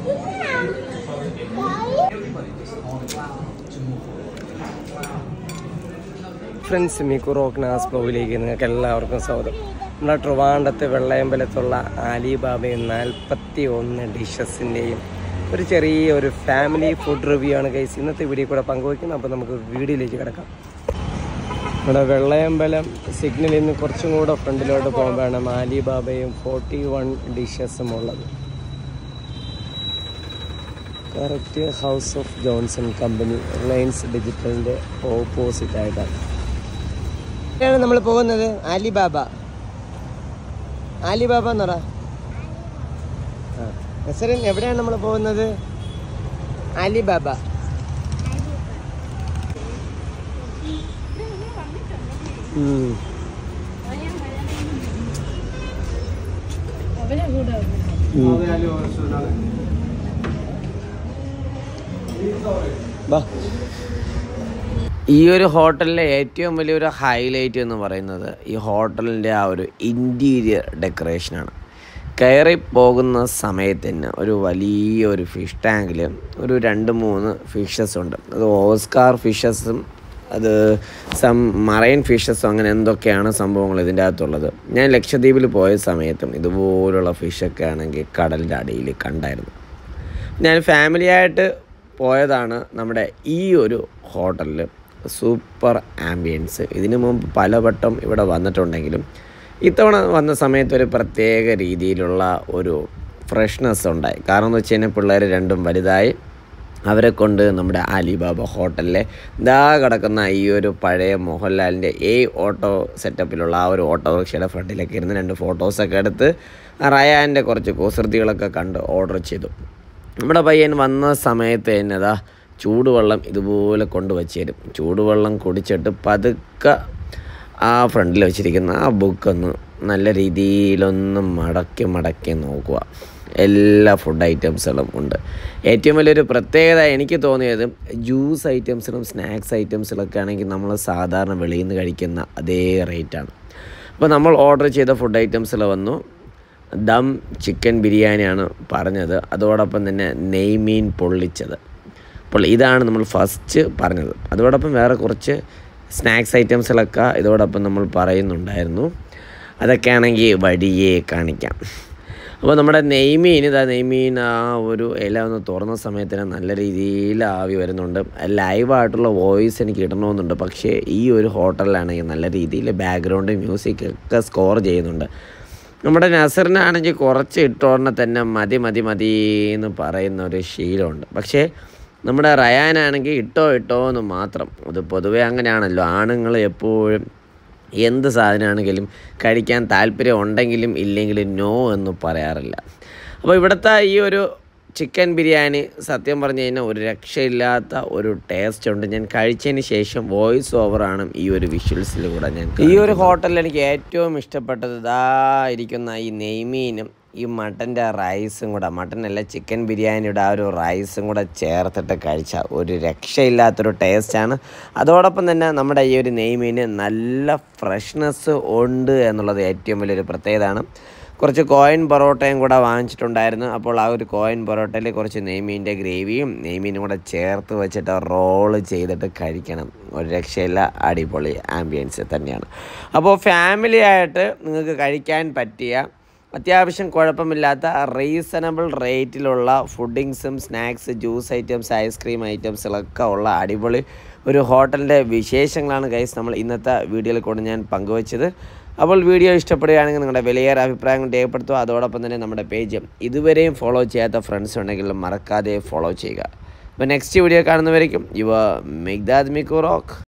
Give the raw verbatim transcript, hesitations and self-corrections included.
Friends, Miku rock നാസ് ബ്ലോഗിലേക്ക് നിങ്ങൾക്ക് എല്ലാവർക്കും സ്വാഗതം. നമ്മുടെ ട്രിവാൻഡ്രത്ത് വെള്ളയമ്പലത്തുള്ള ആലിബാബയും നാൽപ്പത്തി ഒന്ന് ഡിഷസിൻ്റെയും ഒരു ചെറിയ ഒരു ഫാമിലി ഫുഡ് റിവ്യൂ ആണ് ഗൈസ് ഇന്നത്തെ വീഡിയോ കൂടെ പങ്കുവയ്ക്കുന്നത്. അപ്പോൾ നമുക്ക് വീഡിയോയിലേക്ക് കിടക്കാം. നമ്മുടെ വെള്ളയമ്പലം സിഗ്നലിൽ നിന്ന് കുറച്ചും കൂടെ ഫ്രണ്ടിലോട്ട് പോകുമ്പോഴാണ് ആലിബാബയും ഫോർട്ടി വൺ ഡിഷസും ഉള്ളത്. Correct house of Johnson company Reliance ഡിജിറ്റലിൻ്റെ ഓപ്പോസിറ്റ് ആയിട്ടാണ് എവിടെയാണ് നമ്മൾ പോകുന്നത്. ആലിബാബ ആലിബാബ എന്ന് പറ. ആ നസറിൻ, എവിടെയാണ് നമ്മൾ പോകുന്നത്? ആലിബാബ. ഈ ഒരു ഹോട്ടലിലെ ഏറ്റവും വലിയൊരു ഹൈലൈറ്റ് എന്ന് പറയുന്നത് ഈ ഹോട്ടലിൻ്റെ ആ ഒരു ഇൻറ്റീരിയർ ഡെക്കറേഷനാണ്. കയറി പോകുന്ന സമയത്ത് തന്നെ ഒരു വലിയൊരു ഫിഷ് ടാങ്കിൽ ഒരു രണ്ട് മൂന്ന് ഫിഷസ് ഉണ്ട്. അത് ഓസ്കാർ ഫിഷസും അത് സം മറൈൻ ഫിഷസും അങ്ങനെ എന്തൊക്കെയാണ് സംഭവങ്ങൾ ഇതിൻ്റെ അകത്തുള്ളത്. ഞാൻ ലക്ഷദ്വീപിൽ പോയ സമയത്തും ഇതുപോലുള്ള ഫിഷൊക്കെ ആണെങ്കിൽ കടലിൻ്റെ അടിയിൽ കണ്ടായിരുന്നു. ഞാൻ ഫാമിലിയായിട്ട് പോയതാണ് നമ്മുടെ ഈ ഒരു ഹോട്ടലിൽ. Super ambience. ഇതിനു മുമ്പ് പലവട്ടം ഇവിടെ വന്നിട്ടുണ്ടെങ്കിലും ഇത്തവണ വന്ന സമയത്ത് ഒരു പ്രത്യേക രീതിയിലുള്ള ഒരു ഫ്രഷ്നെസ് ഉണ്ടായി. കാരണം എന്ന് വെച്ച് കഴിഞ്ഞാൽ പിള്ളേർ രണ്ടും വലുതായി. അവരെ കൊണ്ട് നമ്മുടെ ആലിബാബ ഹോട്ടലിലെ ഇതാ കിടക്കുന്ന ഈ ഒരു പഴയ മോഹൻലാലിൻ്റെ എ ഓട്ടോ സെറ്റപ്പിലുള്ള ആ ഒരു ഓട്ടോറിക്ഷയുടെ ഫ്രണ്ടിലൊക്കെ ഇരുന്ന് രണ്ട് ഫോട്ടോസൊക്കെ എടുത്ത് റയാൻ്റെ കുറച്ച് കുസൃതികളൊക്കെ കണ്ട് ഓർഡർ ചെയ്തു. നമ്മുടെ പയ്യൻ വന്ന സമയത്ത് തന്നെ അതാ ചൂടുവെള്ളം ഇതുപോലെ കൊണ്ട് വച്ച് തരും. ചൂടുവെള്ളം കുടിച്ചിട്ട് പതുക്കെ ആ ഫ്രണ്ടിൽ വെച്ചിരിക്കുന്ന ആ ബുക്കൊന്ന് നല്ല രീതിയിലൊന്ന് മടക്കി മടക്കി നോക്കുക. എല്ലാ ഫുഡ് ഐറ്റംസുകളും ഉണ്ട്. ഏറ്റവും വലിയൊരു പ്രത്യേകത എനിക്ക് തോന്നിയത് ജ്യൂസ് ഐറ്റംസിലും സ്നാക്സ് ഐറ്റംസിലൊക്കെ ആണെങ്കിൽ നമ്മൾ സാധാരണ വെളിയിൽ നിന്ന് കഴിക്കുന്ന അതേ റേറ്റാണ്. അപ്പോൾ നമ്മൾ ഓർഡർ ചെയ്ത ഫുഡ് ഐറ്റംസിൽ വന്നു ദം ചിക്കൻ ബിരിയാണിയാണ് പറഞ്ഞത്. അതോടൊപ്പം തന്നെ നെയ്മീൻ പൊള്ളിച്ചത്. അപ്പോൾ ഇതാണ് നമ്മൾ ഫസ്റ്റ് പറഞ്ഞത്. അതോടൊപ്പം വേറെ കുറച്ച് സ്നാക്സ് ഐറ്റംസിലൊക്കെ ഇതോടൊപ്പം നമ്മൾ പറയുന്നുണ്ടായിരുന്നു. അതൊക്കെ ആണെങ്കിൽ വഴിയേ കാണിക്കാം. അപ്പോൾ നമ്മുടെ നെയ്മീൻ ഇതാ നെയ്മീൻ ആ ഒരു ഇല ഒന്ന് തുറന്ന സമയത്തിന് നല്ല രീതിയിൽ ആവി വരുന്നുണ്ട്. ലൈവായിട്ടുള്ള വോയിസ് എനിക്ക് ഇടണമെന്നുണ്ട്. പക്ഷേ ഈ ഒരു ഹോട്ടലിലാണെങ്കിൽ നല്ല രീതിയിൽ ബാക്ക്ഗ്രൗണ്ട് മ്യൂസിക് ഒക്കെ സ്കോർ ചെയ്യുന്നുണ്ട്. നമ്മുടെ നസറിനാണെങ്കിൽ കുറച്ച് ഇട്ടോടനെ തന്നെ മതി മതി മതി എന്ന് പറയുന്ന ഒരു ശീലമുണ്ട്. പക്ഷേ നമ്മുടെ റയാനാണെങ്കിൽ ഇട്ടോ ഇട്ടോ എന്ന് മാത്രം. അത് പൊതുവേ അങ്ങനെയാണല്ലോ, ആണുങ്ങൾ എപ്പോഴും എന്ത് സാധനമാണെങ്കിലും കഴിക്കാൻ താല്പര്യം ഉണ്ടെങ്കിലും ഇല്ലെങ്കിലും നോ എന്ന് പറയാറില്ല. അപ്പോൾ ഇവിടുത്തെ ഈ ഒരു ചിക്കൻ ബിരിയാണി സത്യം പറഞ്ഞു കഴിഞ്ഞാൽ ഒരു രക്ഷയില്ലാത്ത ഒരു ടേസ്റ്റ് ഉണ്ട്. ഞാൻ കഴിച്ചതിന് ശേഷം വോയിസ് ഓവറാണ് ഈ ഒരു വിഷ്വൽസിലൂടെ ഞാൻ. ഈ ഒരു ഹോട്ടലിൽ എനിക്ക് ഏറ്റവും ഇഷ്ടപ്പെട്ടത് ഇതാ ഇരിക്കുന്ന ഈ നെയ്മീനും ഈ മട്ടൻ്റെ റൈസും കൂടെ, മട്ടനല്ല ചിക്കൻ ബിരിയാണിയുടെ ആ ഒരു റൈസും കൂടെ ചേർത്തിട്ട് കഴിച്ചാൽ ഒരു രക്ഷയില്ലാത്തൊരു ടേസ്റ്റാണ്. അതോടൊപ്പം തന്നെ നമ്മുടെ ഈ ഒരു നെയ്മീന് നല്ല ഫ്രഷ്നെസ് ഉണ്ട് എന്നുള്ളത് ഏറ്റവും വലിയൊരു പ്രത്യേകതയാണ്. കുറച്ച് കോയിൻ പൊറോട്ടയും കൂടെ വാങ്ങിച്ചിട്ടുണ്ടായിരുന്നു. അപ്പോൾ ആ ഒരു കോയിൻ പൊറോട്ടയിൽ കുറച്ച് നെയ്മീൻ്റെ ഗ്രേവിയും നെയ്മീനും കൂടെ ചേർത്ത് വെച്ചിട്ട് റോള് ചെയ്തിട്ട് കഴിക്കണം. ഒരു രക്ഷയില്ല, അടിപൊളി ആംബിയൻസ് തന്നെയാണ്. അപ്പോൾ ഫാമിലി ആയിട്ട് നിങ്ങൾക്ക് കഴിക്കാൻ പറ്റിയ അത്യാവശ്യം കുഴപ്പമില്ലാത്ത റീസണബിൾ റേറ്റിലുള്ള ഫുഡിങ്സും സ്നാക്സ് ജ്യൂസ് ഐറ്റംസ് ഐസ്ക്രീം ഐറ്റംസുകളൊക്കെ ഉള്ള അടിപൊളി ഒരു ഹോട്ടലിൻ്റെ വിശേഷങ്ങളാണ് ഗൈസ് നമ്മൾ ഇന്നത്തെ വീഡിയോയിൽ കൊണ്ട് ഞാൻ പങ്കുവച്ചത്. അപ്പോൾ വീഡിയോ ഇഷ്ടപ്പെടുകയാണെങ്കിൽ നിങ്ങളുടെ വിലയേറെ അഭിപ്രായങ്ങൾ രേഖപ്പെടുത്തുക. അതോടൊപ്പം തന്നെ നമ്മുടെ പേജ് ഇതുവരെയും ഫോളോ ചെയ്യാത്ത ഫ്രണ്ട്സ് ഉണ്ടെങ്കിൽ മറക്കാതെ ഫോളോ ചെയ്യുക. അപ്പോൾ നെക്സ്റ്റ് വീഡിയോ കാണുന്നവരേക്കും യുവർ മിഗ്ദാദ് മിക്കു റോക്ക്.